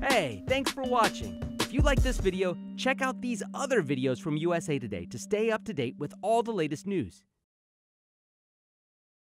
Hey, thanks for watching. If you like this video, check out these other videos from USA Today to stay up to date with all the latest news.